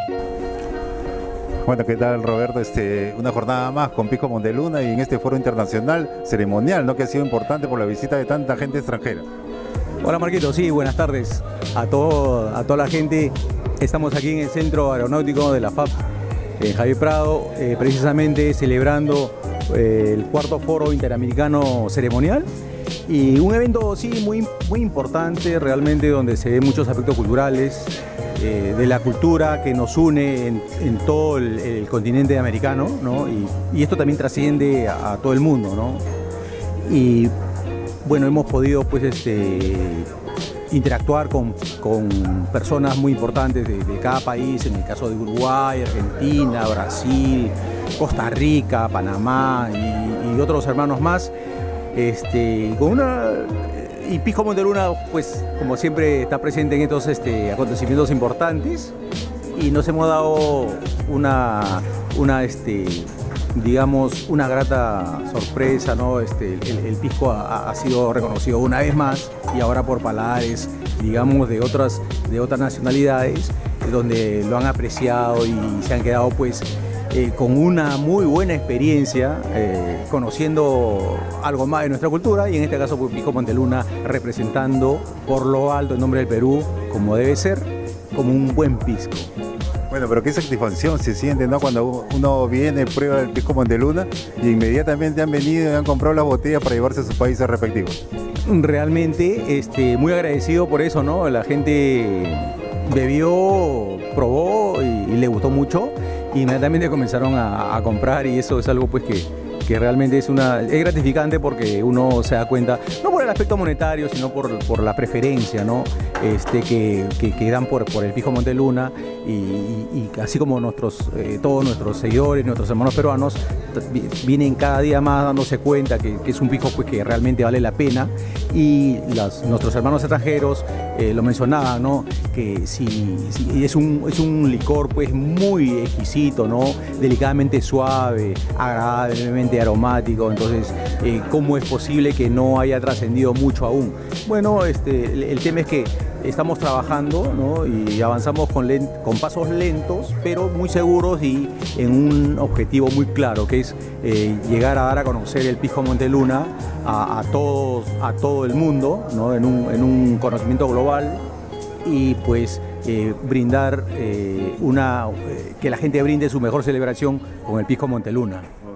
Bueno, ¿qué tal, Roberto? Una jornada más con Pisco Monteluna y en este foro internacional ceremonial, ¿no? Que ha sido importante por la visita de tanta gente extranjera. Hola Marquito, sí, buenas tardes a toda la gente. Estamos aquí en el Centro Aeronáutico de la FAP, en Javier Prado, precisamente celebrando el cuarto foro interamericano ceremonial. Y un evento, sí, muy importante realmente, donde se ven muchos aspectos culturales, de la cultura que nos une en todo el continente americano, ¿no? Y esto también trasciende a todo el mundo, ¿no? Y bueno, hemos podido pues interactuar con personas muy importantes de cada país, en el caso de Uruguay, Argentina, Brasil, Costa Rica, Panamá y otros hermanos más. Y Pisco Monteluna, pues como siempre, está presente en estos acontecimientos importantes, y nos hemos dado digamos, una grata sorpresa, ¿no? El pisco ha sido reconocido una vez más, y ahora por paladares, digamos, de otras nacionalidades, donde lo han apreciado y se han quedado pues con una muy buena experiencia, conociendo algo más de nuestra cultura, y en este caso pues, Pisco Monteluna representando por lo alto el nombre del Perú, como debe ser, como un buen pisco. Bueno, pero qué satisfacción se siente, ¿no? Cuando uno viene, prueba el Pisco Monteluna y inmediatamente han venido y han comprado las botellas para llevarse a sus países respectivos. Realmente muy agradecido por eso, ¿no? La gente bebió, probó y le gustó mucho. Inmediatamente comenzaron a comprar, y eso es algo pues que realmente es gratificante, porque uno se da cuenta, no por el aspecto monetario, sino por la preferencia, ¿no? que dan por el Pisco Monteluna, y así como todos nuestros seguidores, nuestros hermanos peruanos, vienen cada día más dándose cuenta que es un pisco pues, que realmente vale la pena, y nuestros hermanos extranjeros lo mencionaban, ¿no? Que si es un licor pues muy exquisito, ¿no? Delicadamente suave, agradablemente aromático. Entonces, ¿cómo es posible que no haya trascendido mucho aún? Bueno, el tema es que estamos trabajando, ¿no? Y avanzamos con pasos lentos, pero muy seguros, y en un objetivo muy claro, que es llegar a dar a conocer el Pisco Monteluna a todo el mundo, ¿no? En un conocimiento global, y pues brindar que la gente brinde su mejor celebración con el Pisco Monteluna.